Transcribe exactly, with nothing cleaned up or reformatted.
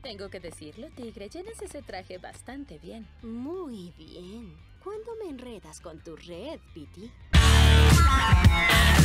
Tengo que decirlo, Tigre, llenas ese traje bastante bien. Muy bien. ¿Cuándo me enredas con tu red, Petey?